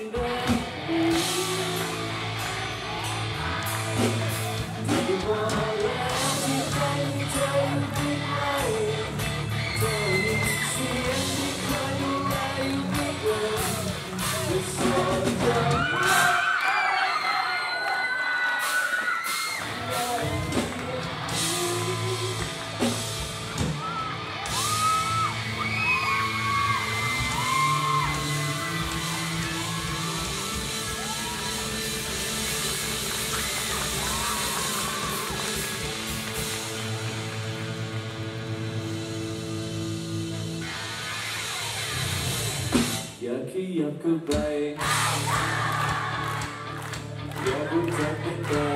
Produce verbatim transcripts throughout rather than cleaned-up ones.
อยากขยับเข้าไปอยากรู้จักเป็นเรา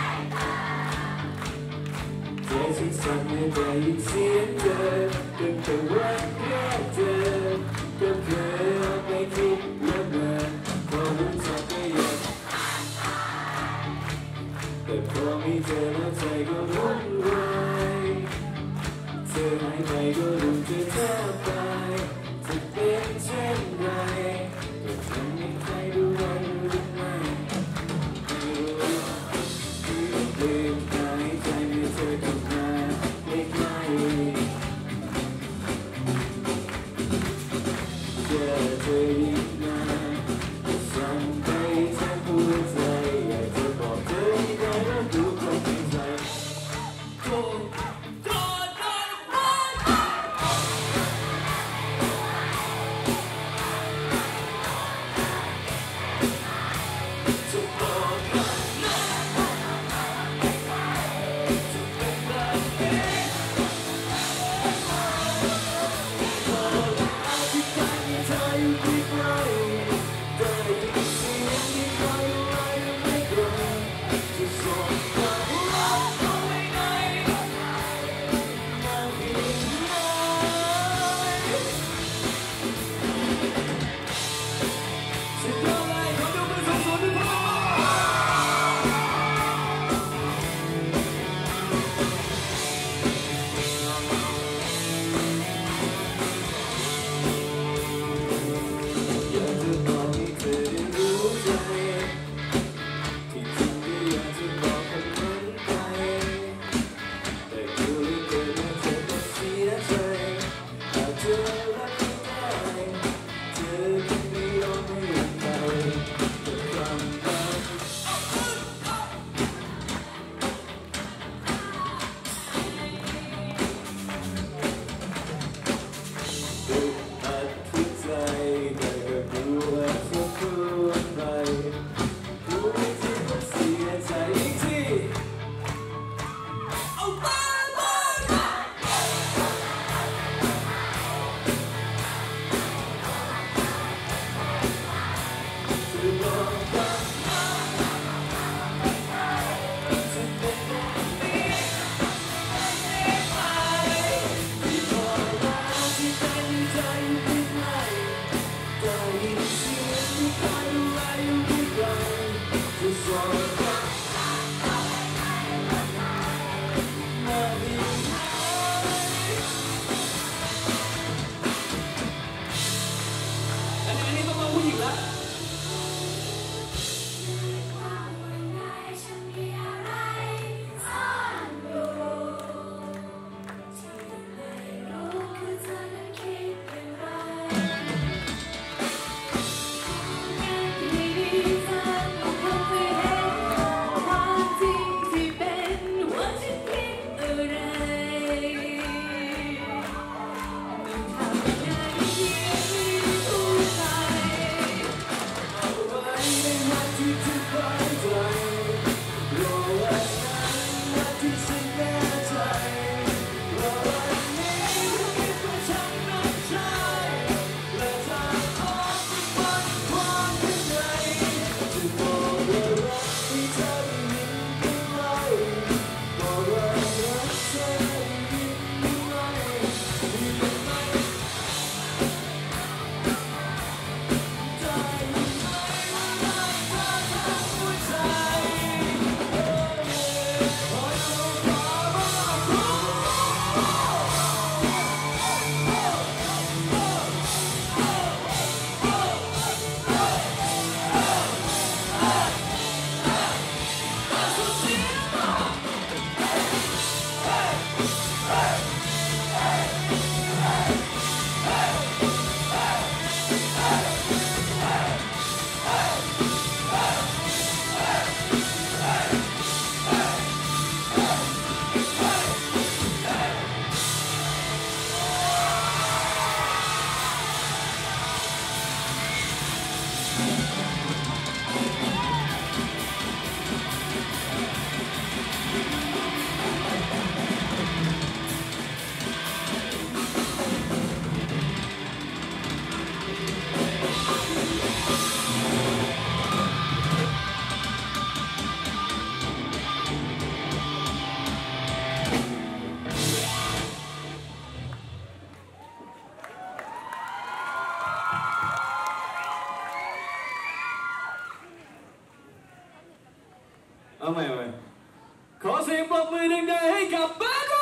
ใจฉันสั่นไม่ได้ยินเสียงเธอตั้งแต่วันแรกเจอก็เคยไม่คิดว่ามันพอรู้จักก็อยากแต่พอมีเธอแล้วใจก็วุ่นวายเธอหายไปก็รู้เธอแทบตายจะเป็นเช่นไรแต่ฉันไม่เคยดูแลหรือไม่ไม่รู้ที่เปลี่ยนใจใจไม่เธอเข้ามาใกล้ๆเจอเธออีกนานสั่นไปทั้งหัวใจอยากจะบอกเธอให้ได้รับรู้ความจริงใจโกรธโกรธโกรธเอาใหม่เอาใหม่ขอเสียงปรบมือดังๆให้กับแบด